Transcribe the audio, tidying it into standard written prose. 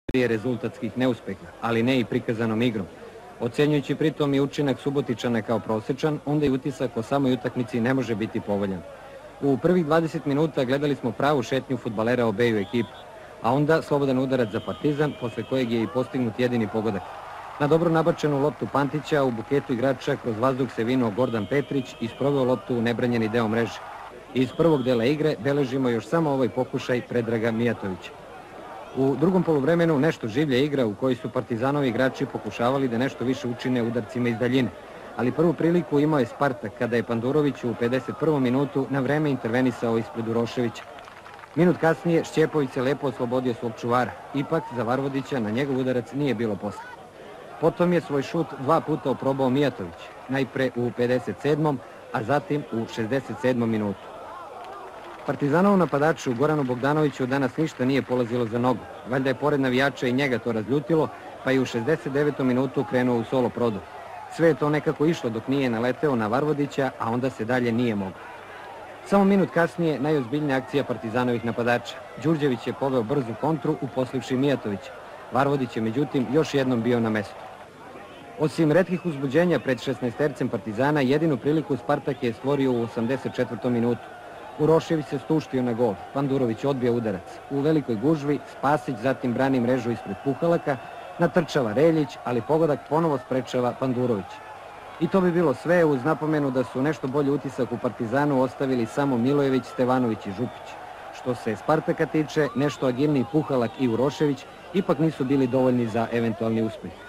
serije rezultatskih neuspeha, ali ne i prikazanom igrom. Ocenjujući pritom i učinak Subotičana kao prosečan, onda i utisak o samoj utakmici ne može biti povoljan. U prvih 20 minuta gledali smo pravu šetnju fudbalera obeju ekipu, a onda slobodan udarac za Partizan, posle kojeg je i postignut jedini pogodak. Na dobro nabačenu loptu Pantića u buketu igrača kroz vazduh se vinuo Gordan Petrić i sproveo loptu u nebranjeni deo mreže. Iz prvog dela igre beležimo još samo ovaj pokušaj Predraga Mijatovića. U drugom poluvremenu nešto življa igra u kojoj su Partizanovi igrači pokušavali da nešto više učine udarcima iz daljine, ali prvu priliku imao je Spartak kada je Pandurović u 51. minutu na vreme intervenisao ispred Uroševića. Minut kasnije Šćepović se lepo oslobodio svog čuvara, ipak za Varvodića na njegov udarac nije bilo posle. Potom je svoj šut 2 puta oprobao Mijatović, najpre u 57. a zatim u 67. minutu. Partizanovom napadaču Goranu Bogdanoviću danas ništa nije polazilo za nogu. Valjda je pored navijača i njega to razljutilo, pa i u 69. minutu krenuo u solo prodor. Sve je to nekako išlo dok nije naleteo na Varvodića, a onda se dalje nije moglo. Samo minut kasnije najozbiljnija akcija Partizanovih napadača. Đurđević je poveo brzu kontru uposlivši Mijatovića. Varvodić je međutim još jednom bio na mestu. Osim retkih uzbuđenja pred 16-tercem Partizana, jedinu priliku Spartak je stvorio u 84. minutu. Urošević se stuštio na gol, Pandurović odbija udarac. U velikoj gužvi Spasić zatim brani mrežu ispred Puhalaka, natrčava Reljić, ali pogodak ponovo sprečava Pandurović. I to bi bilo sve uz napomenu da su nešto bolji utisak u Partizanu ostavili samo Milojević, Stevanović i Župić. Što se Spartaka tiče, nešto agilniji Puhalak i Urošević ipak nisu bili dovoljni za eventualni uspeh.